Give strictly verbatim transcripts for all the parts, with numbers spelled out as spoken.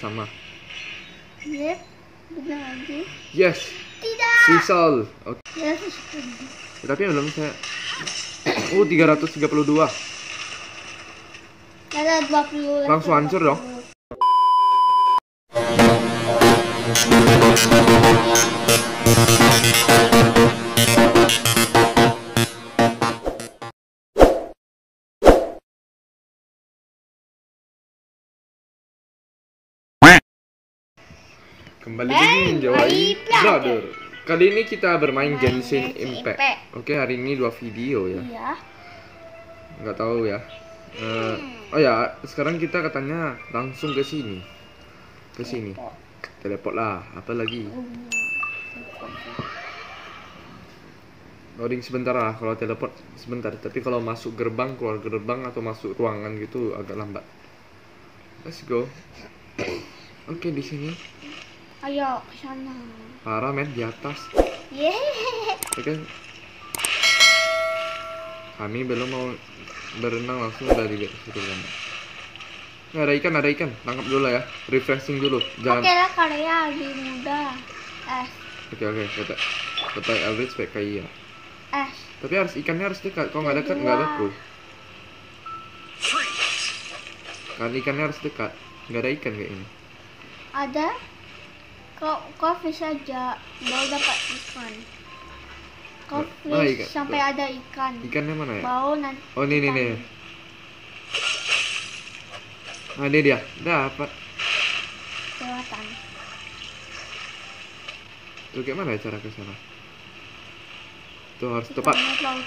sama. Yep, benar lagi. Yes. Tidak. Sisal. Oke. Yes. Tapi belum saya. Oh, tiga ratus tiga puluh dua. Ada dua puluh. Langsung hancur dong. Kembali lagi Joy Brother. Kali ini kita bermain Genshin Impact. Oke, hari ini dua video ya. Iya. Nggak tahu ya. Uh, oh ya, sekarang kita katanya langsung ke sini. Ke sini. Teleport lah, apa lagi? Loading sebentar lah kalau teleport sebentar. Tapi kalau masuk gerbang, keluar gerbang atau masuk ruangan gitu agak lambat. Let's go. Oke, di sini. Ayo ke sana. Parah men, di atas. Yeay. Oke. Kami belum mau berenang langsung dari situ kan. Nah, ada ikan, ada ikan. Tangkap dulu ya. Refreshing dulu. Jangan. Oke lah, karya lebih mudah. Eh. Oke oke. Kata kata average pakai iya. Eh. Tapi harus ikannya harus dekat. Kalau nggak dekat nggak laku. Kan ikannya harus dekat. Nggak ada ikan kayak ini. Ada. Kau kau fish aja baru dapat ikan. Kau Mana fish ikan? sampai Tuh. ada ikan. Ikannya mana ya? Baru nanti. Oh ini nih nih. Nah ini dia. Dapat. Kelihatan. Tuh kayak mana ya cara ke sana? Tuh harus tepat.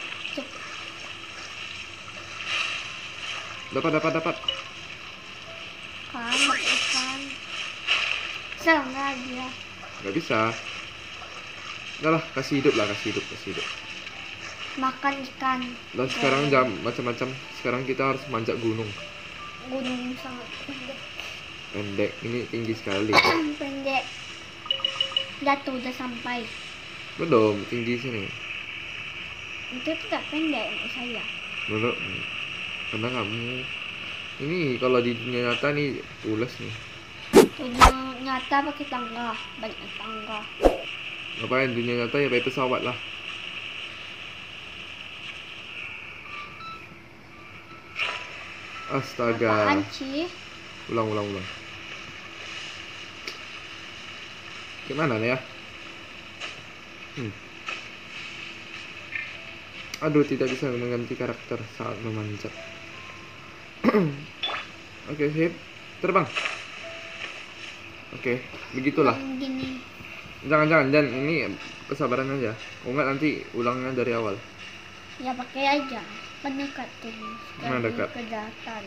Dapat dapat dapat. Kan ikan. Serang dia. Gak bisa. Udah lah, kasih hidup lah, kasih hidup, kasih hidup. Makan ikan. Dan sekarang jam macam-macam. Sekarang kita harus manjat gunung. Gunung sangat pendek. Pendek, ini tinggi sekali. Pendek. Jatuh udah sampai. Belum, tinggi sini. Itu tidak pendek untuk saya. Belum. Karena kamu ini kalau di dunia nyata nih pulas nih. Dunia nyata pakai tangga, banyak tangga. Ngapain dunia nyata ya pakai pesawat lah. Astaga. Apaan sih? Ulang ulang ulang. Gimana nih ya? Hmm. Aduh, tidak bisa mengganti karakter saat memanjat. Oke, sip. Terbang. Oke, begitulah. Gini. Jangan-jangan, dan ini kesabaran aja. Oh enggak, nanti ulangnya dari awal. Ya pakai aja. Pendekat tuh. Mana dekat? Kejahatan.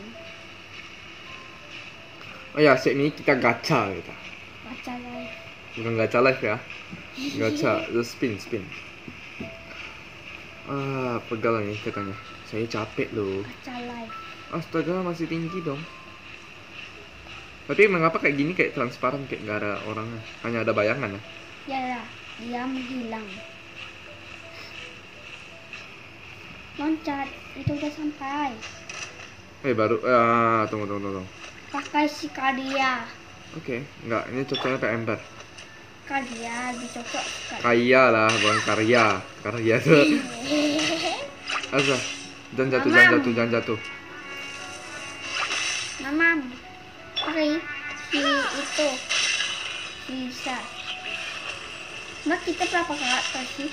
Oh ya, set ini kita gacha kita. Gacha live. Bukan gacha live ya. Gacha, the spin spin. Ah, pegal nih katanya. Saya capek loh. Gacha live. Astaga, masih tinggi dong. Tapi mengapa kayak gini kayak transparan, kayak nggak ada orangnya, hanya ada bayangan ya? Ya lah, dia menghilang. Loncat, itu udah sampai. Eh baru, ah tunggu tunggu tunggu. Pakai si karya. Oke, nggak, ini cocoknya pakai ember. Karya dicocok sekali. Kaya lah, bukan karya. Karya tuh. Asa, jangan jatuh, jangan jatuh, jangan jatuh. Mamam, pakai si itu bisa. Mbak kita berapa karakter sih?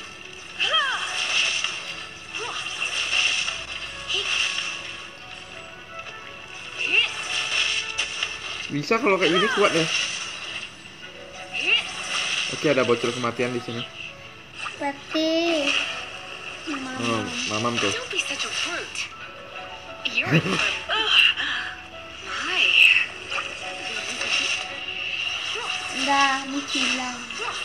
Bisa kalau kayak gini kuat ya. Oke, ada bocor kematian di sini. Berarti mamam. Oh, mamam tuh. Udah menghilang.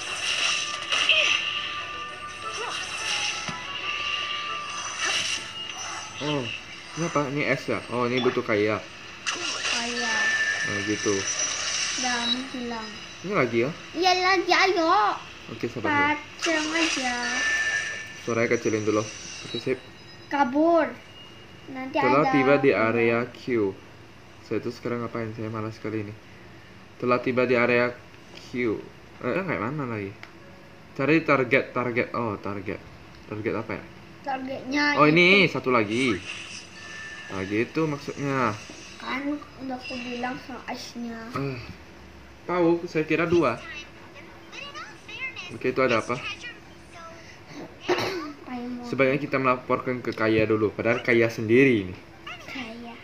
Oh, ini apa? Ini es ya? Oh, ini butuh kaya. Kaya. Nah, gitu. Udah menghilang. Ini lagi ya? Iya lagi, ayo. Oke, sabar dulu. Kacang aja. Suaranya kecilin dulu. Oke, sip. Kabur. Nanti Setelah ada. tiba di area Q. Saya tuh sekarang ngapain? Saya malas sekali ini. Telah tiba di area Q. Eh, kayak mana lagi? Cari target, target. Oh, target. Target apa ya? Targetnya Oh, ini itu. satu lagi. Nah, gitu maksudnya. Kan udah aku bilang sama ice-nya. Ah, tahu, saya kira dua. Oke, itu ada apa? Paimon. Sebaiknya kita melaporkan ke Kaya dulu. Padahal Kaya sendiri ini. Kayak.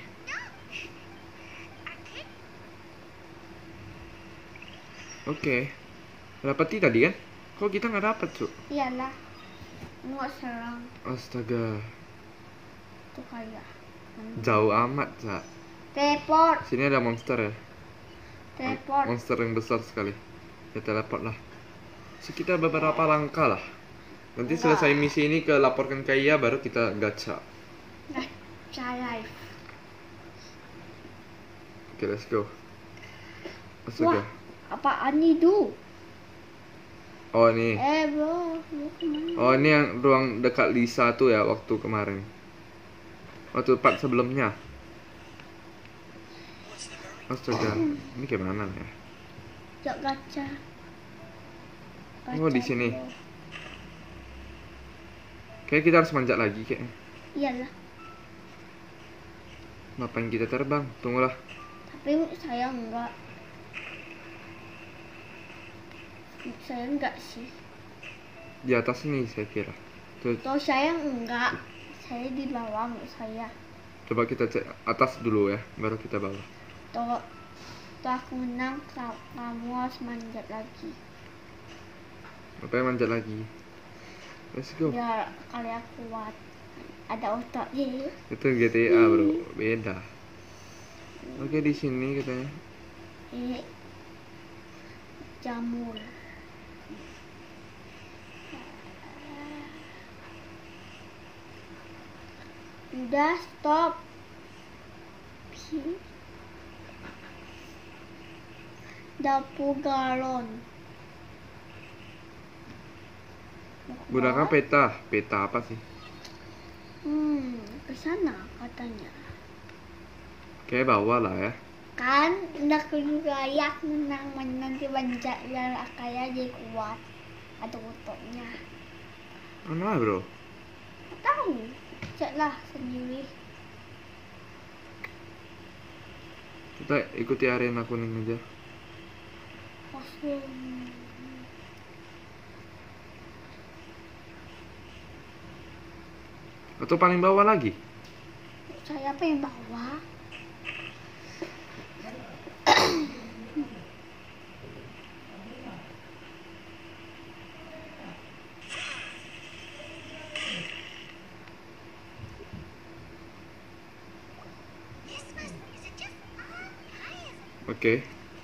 Oke. Dapat ti tadi kan? Kok kita nggak dapat, Cuk? Iyalah. Nggak serang. Astaga. Tuh kayak. Jauh amat, Cak. Teleport. Sini ada monster ya. Teleport. Monster yang besar sekali. Ya teleport lah. Sekitar beberapa langkah lah. Nanti Enggak. selesai misi ini ke laporkan Kaya baru kita gacha. Gacha live. Oke, let's go. Wah, Astaga. apaan itu? Oh, ini. Eh bro, lu kemana? Oh, ini yang ruang dekat Lisa tuh ya waktu kemarin. Waktu part sebelumnya. Astaga, ini gimana ya? Yuk gacha. Oh, di sini. bro. Kayak kita harus manjat lagi kayaknya. Iyalah. Ngapain kita terbang? Tunggulah. Tapi saya enggak. Saya enggak sih. Di atas ini saya kira. Tuh, Tuh saya enggak. Saya di bawah enggak saya. coba kita cek atas dulu ya, baru kita bawah. Tuh, tuh aku menang, ka- kamu harus manjat lagi. Apa yang manjat lagi? Let's go. Biar kalian kuat. Ada otaknya. Itu G T A bro, beda. Oke, di sini katanya. Ini jamur. Udah stop. Pi- Dapur galon. Gunakan peta. Peta apa sih? Hmm, ke sana katanya. Kayak bawah lah ya. Kan udah kelayak menang nanti banjak biar kayak jadi kuat. Ada ototnya. Mana bro? Tahu. Ceklah sendiri. Kita ikuti arena kuning aja. Kosong. Atau paling bawah lagi? Saya pengen bawa. Oke.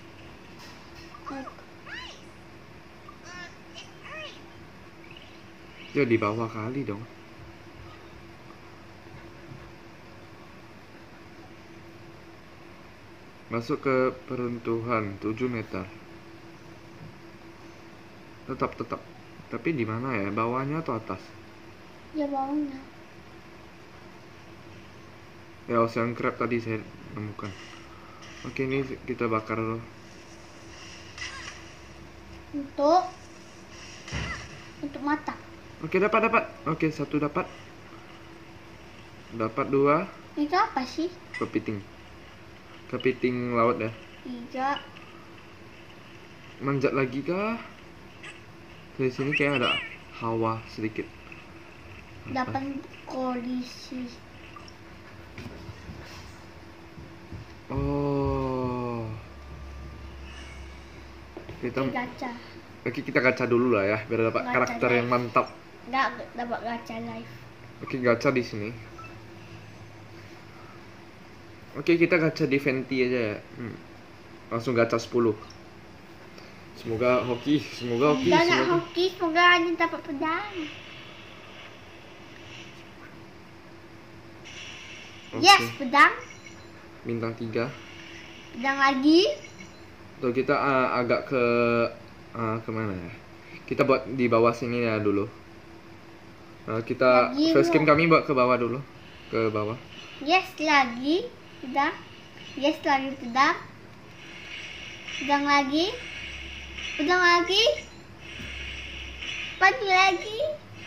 Ya di bawah kali dong. Masuk ke peruntuhan tujuh meter. Tetap tetap. Tapi di mana ya? Bawahnya atau atas? Ya bawahnya. Ya Ocean Crab tadi saya nemukan. Oke, ini kita bakar dulu. Untuk untuk mata. Oke, dapat dapat. Oke, satu dapat. Dapat dua. Itu apa sih? Kepiting. Kepiting laut ya. Tiga. Manjat lagi kah? Dari sini kayak ada hawa sedikit. Delapan kolisi. Oh. Kita Gacha. Oke, kita gacha dulu lah ya, biar dapat Gacha karakter live. yang mantap. Enggak dapat gacha live. Oke, gacha di sini. Oke, kita gacha di Venti aja ya. Hmm. Langsung gacha sepuluh. Semoga hoki, semoga hoki, Enggak nak semoga. hoki, semoga hanya dapat pedang. Oke. Yes, pedang. Bintang tiga. Pedang lagi. Tuh kita uh, agak ke uh, kemana ya? Kita buat di bawah sini ya dulu. Uh, kita Lagi, facecam bro. kami buat ke bawah dulu, ke bawah. Yes lagi. Pedang. Yes lagi pedang. Pedang lagi. Pedang lagi. Pandu lagi.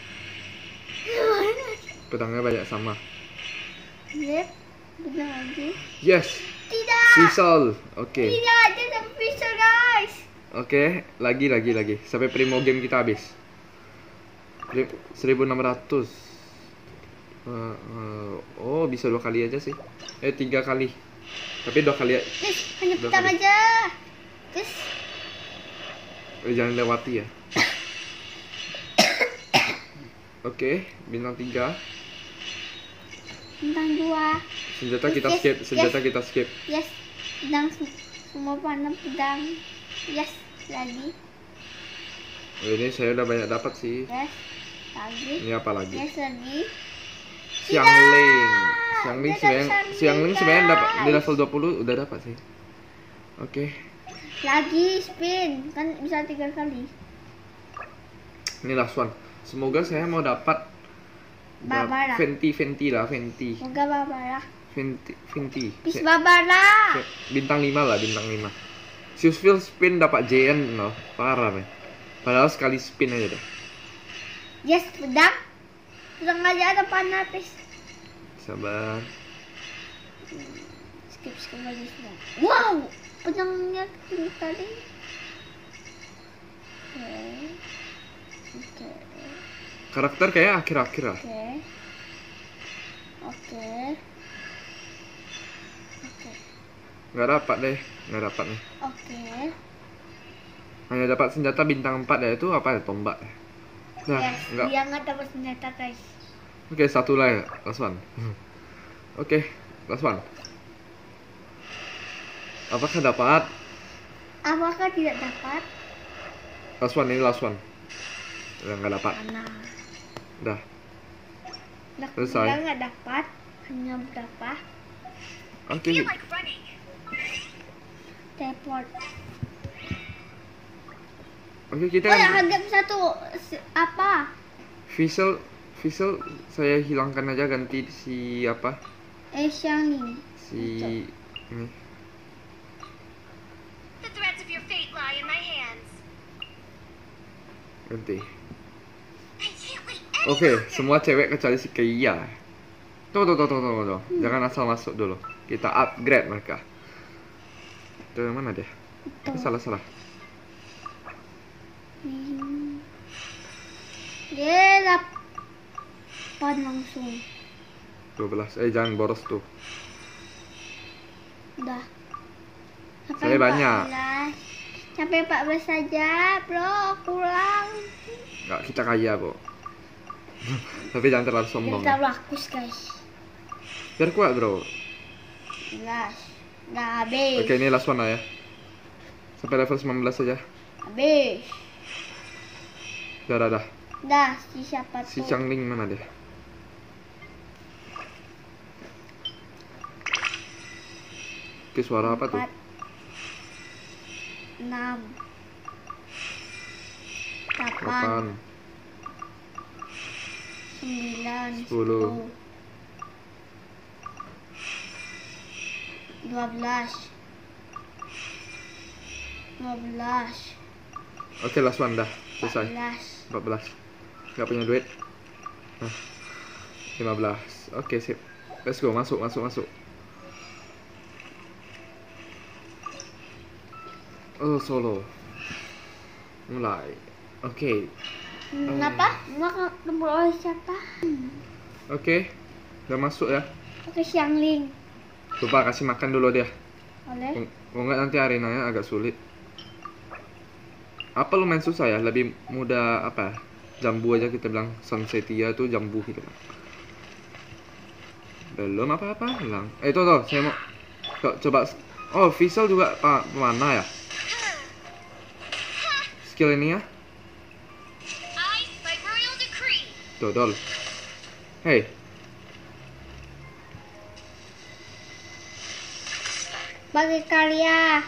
Pedangnya banyak sama. Yep. Pedang lagi. Yes. Tidak. Sisal. Oke. Tidak ada sampai pisau guys. Oke, lagi lagi lagi sampai primo game kita habis. seribu enam ratus. Uh, uh, oh, bisa dua kali aja sih. Eh, tiga kali. Tapi dua kali. Guys, hanya Dua pedang kali. aja. Guys. Eh, jangan lewati ya. Oke, bintang tiga. Bintang dua. Senjata kita Yes, skip, senjata yes. kita skip. Yes. Pedang se- semua panah pedang. Yes. Lagi. Oh, ini saya udah banyak dapat sih. Yes. Lagi. Ini apa lagi? Yes lagi. Xiangling. Xiangling Dia sebenarnya dapat Xiangling sebenarnya guys. dapat di level dua puluh udah dapat sih. Oke. Lagi spin. Kan bisa tiga kali. Ini last one. Semoga saya mau dapat Barbara. Venti Venti lah, Venti. Moga Barbara. Venti Venti. Bis Se- Barbara. se- Bintang lima lah, bintang lima. Susville spin dapat J N loh. Parah, men. Padahal sekali spin aja dah. Yes, pedang. Pedang aja ada panah, please. Sabar. Skip skip lagi pedang. Wow, pedangnya kecil tadi. Oke. Oke. Karakter kayak akhir-akhir lah. Oke. Oke. Oke. Nggak dapat deh, nggak dapat nih. Oke. Hanya dapat senjata bintang empat ya, itu apa ya, tombak ya. Nah, Yes, nggak. dia nggak dapat senjata, guys. Oke, satu lah ya, last one. Oke, last one. Apakah dapat? Apakah tidak dapat? Last one, ini last one. Udah nggak dapat. Mana? Udah. Nah, Selesai. dia nggak dapat. Hanya berapa? Oke. Teleport. Oke, kita Oh ya, harga satu si- apa? visual visual saya hilangkan aja, ganti si apa? Eh, Xiangling. Si ini. The threads of your fate lie in my hands. Ganti. I can't wait any Oke, longer. semua cewek kecuali si Kaya. Tuh, tuh, tuh, tuh, tuh, tuh. Jangan asal masuk dulu. Kita upgrade mereka. Tuh, yang mana dia? Itu. Eh, salah, salah. Hmm. Dia dapat langsung. dua belas. Eh, jangan boros tuh. Udah. Saya banyak. empat belas. Sampai empat belas saja, bro. Kurang. Nggak, kita kaya kok. Tapi jangan terlalu sombong. Kita Ya. lakus, guys. Biar kuat, bro. Belas. Udah habis. Oke, ini last one lah ya. Sampai level sembilan belas saja. Habis. Udah, udah, udah. Dah, si siapa Si tuh? Changling mana dia? Oke, suara apa tuh? Empat. Enam. Delapan. Delapan. Sembilan. Sepuluh. Dua belas. Dua belas. Oke, last one dah. Empat Selesai. belas. empat belas. Nggak punya duit. Nah. lima belas. Oke, sip. Let's go, masuk, masuk, masuk. Oh, solo. Mulai. Oke. Hmm, apa? Mau ketemu oleh siapa? Oke. Udah masuk ya. Oke, Xiangling. Lupa kasih makan dulu dia. Oleh. Kalau nggak nanti arenanya agak sulit. Apa lu main susah ya? Lebih mudah apa? Jambu aja kita bilang. Sunsetia tuh jambu kita bilang. Belum apa-apa hilang. Eh tuh tuh saya mau Co- coba. Oh, Visual juga pa, mana ya? Skill ini ya. I, by royal decree, Dodol. Hey. Pakai karya.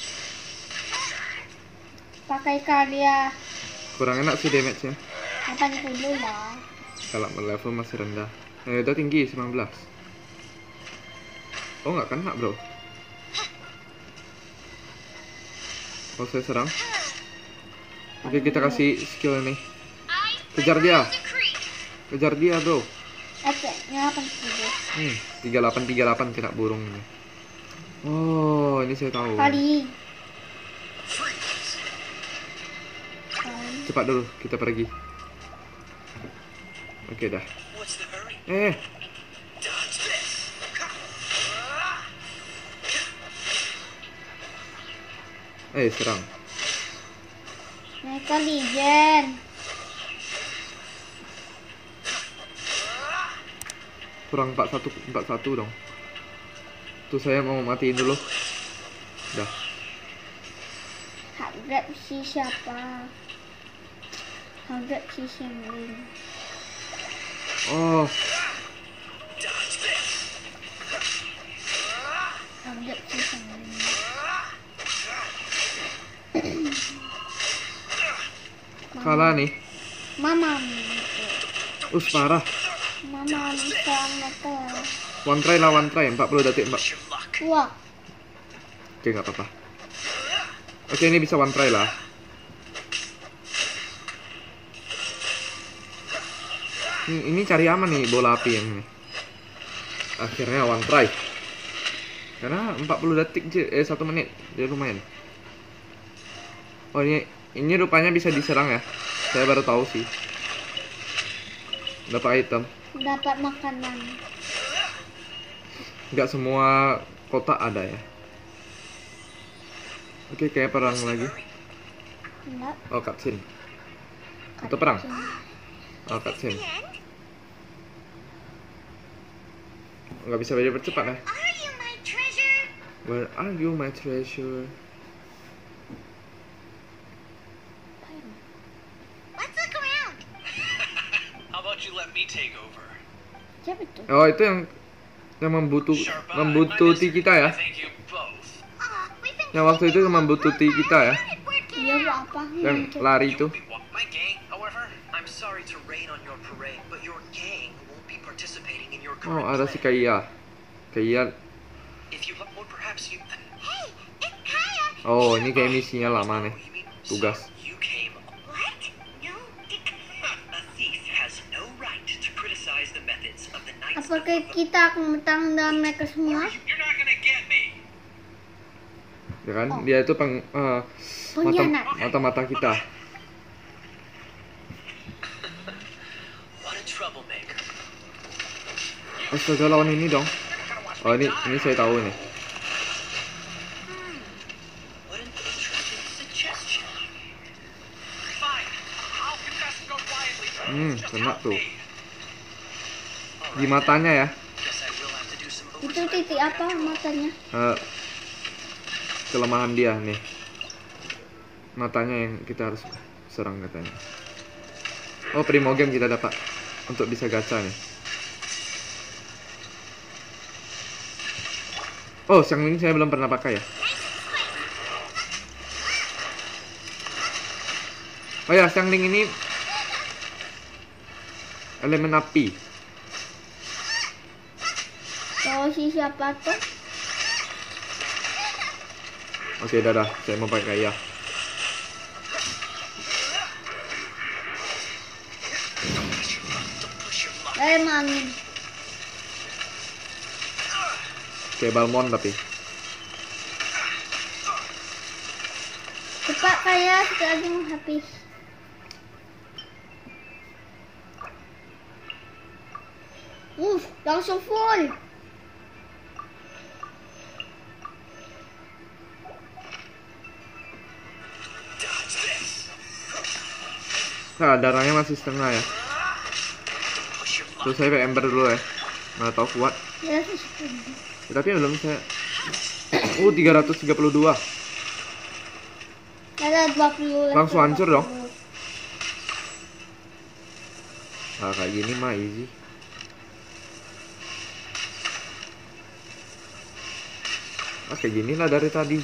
Pakai karya. Kurang enak sih damage-nya. delapan puluh lah. Kalau level masih rendah. Eh udah tinggi sembilan belas. Oh nggak kena bro. Kalau saya serang. Oke, kita kasih skill ini. I, by Kejar dia. royal decree. Kejar dia, bro. Efeknya apa sih? Hmm, tiga delapan tiga delapan kena burung ini. Oh, ini saya tahu. Kali. Cepat dulu, kita pergi. Oke dah. Eh, eh serang. Mereka legend. Kurang empat satu empat satu dong. Tuh saya mau matiin dulu. Dah. Hadap si siapa? Hadap si Shangling. Oh, Hadap si Shangling. kalah nih. Mama. Us parah. Mama serang mereka. One try lah, one try. empat puluh detik, Mbak. Wah. Oke, nggak apa-apa. Oke, ini bisa one try lah. Ini, ini cari aman nih bola api yang ini. Akhirnya one try. Karena empat puluh detik je, eh satu menit. Dia lumayan. Oh, ini ini rupanya bisa diserang ya. Saya baru tahu sih. Dapat item. Dapat makanan. Nggak semua kotak ada ya. Oke, kayak perang lagi. Enggak. Oh, cutscene. Atau perang? Oh, cutscene. Nggak bisa belajar bercepat ya. Are you my treasure? Where are you, my treasure? Let's look around. How about you let me take over? Siapa itu? Oh, itu yang yang membutuh Sharp eye, membutuhti my kita ya. I thank you both. Aw, we've been Yang waktu itu membutuhti kita ya. good working. Dia buat apa? Yang lari itu. You'll be wa- My gang, however, I'm sorry to rain on your parade, but your gang won't be participating in your Oh, current ada si plan. Kaya. Kaya. If you or perhaps you. Hey, it's Kaya. Oh, ini kayak misinya lama nih. You mean- Tugas. So you came. What? No, Dick. A thief has no right to criticize the methods of the Knights of Apakah kita akan bertang dengan mereka semua? You're not gonna get me. Ya kan? Oh. Dia itu peng eh, mata Pengkhianat. mata-mata kita. What a troublemaker. Astaga, lawan ini dong. Oh, ini ini saya tahu nih. What an interesting suggestion. Fine, I'll confess and go quietly. Hmm, Just kena help tuh. me. Di matanya ya. Guess I will have to do some Itu overtime titik work apa after all. matanya? Eh, kelemahan dia nih. Matanya yang kita harus serang katanya. Oh, Primogem kita dapat untuk bisa gacha nih. Oh, Xiangling saya belum pernah pakai ya. Oh ya, Xiangling ini elemen api. Tahu si siapa tuh? Oke, dadah. Saya mau pakai ya. Eh, mami. Kayak Balmon tapi. Cepat Kaya, sekali lagi mau habis. Uh, langsung full. Nah, darahnya masih setengah ya. Terus saya pakai Ember dulu ya. Nggak tahu kuat. Ya, sepuluh. Ya, tapi belum saya. Oh, tiga ratus tiga puluh dua. Ada dua puluh. Langsung hancur dong. Nah, kayak gini mah easy. Ah, kayak gini lah dari tadi.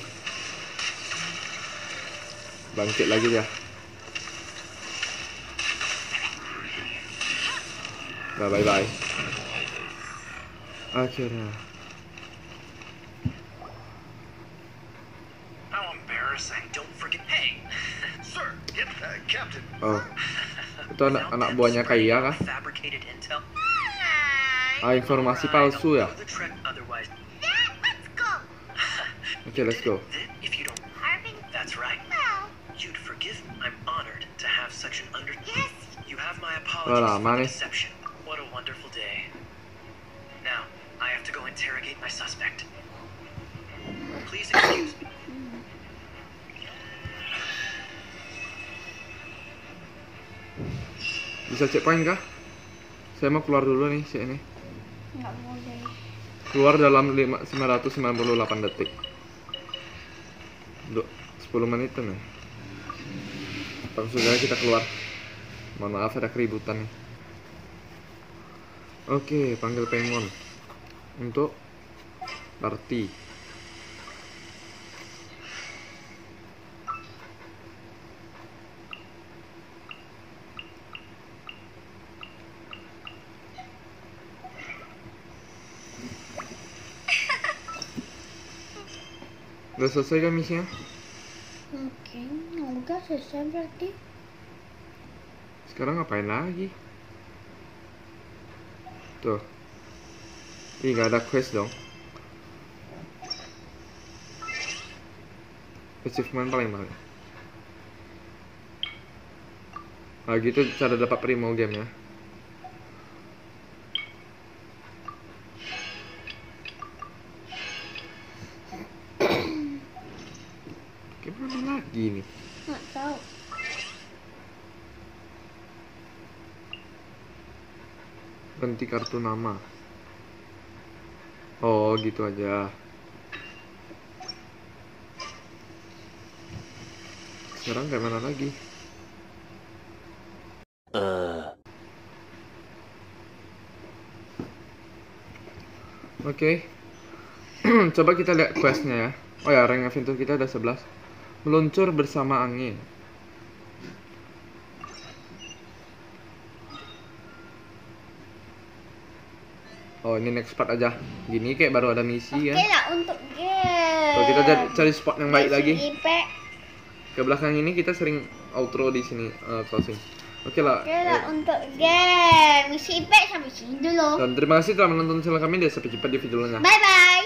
Bangkit lagi ya. Nah, bye bye. Akhirnya. How embarrassing. Don't forget Captain. Oh, itu anak anak buahnya Kaya kah? Fabricated intel. Ah, informasi palsu ya. Know the Trek otherwise. Dad, let's go. Oke, let's go. Then, if you don't, Harvin, that's right. well, You'd forgive me. I'm honored to have such an under. yes. You have my Udah apologies lama for the nih. deception. What a wonderful day. Now, I have to go interrogate my suspect. Please excuse me. Bisa checkpoint kah? Saya mau keluar dulu nih, si ini. Nggak boleh. Keluar dalam lima- sembilan ratus sembilan puluh delapan detik. Duh, sepuluh menit nih. Langsung saja kita keluar. Mohon maaf ada keributan nih. Oke, panggil Pengon untuk party. Udah selesai kan misinya? Oke, udah selesai berarti. Sekarang ngapain lagi? Tuh. Ih, gak ada quest dong. Achievement paling paling. Nah gitu cara dapat primo game ya. Gimana lagi nih? Nggak tahu. Ganti kartu nama. Oh gitu aja. Sekarang kayak mana lagi? Oke. Coba kita lihat questnya ya. Oh ya, rank adventure kita ada sebelas. Meluncur bersama angin. Oh ini next part aja. Gini kayak baru ada misi Oke kan. lah untuk game. So, kita cari, cari spot yang baik lagi. I P. Ke belakang ini kita sering outro di sini uh, closing. Oke lah. Oke lah eh, untuk game. Misi I P sampai sini dulu. Dan terima kasih telah menonton channel kami. Dan sampai jumpa di video lainnya. Bye bye.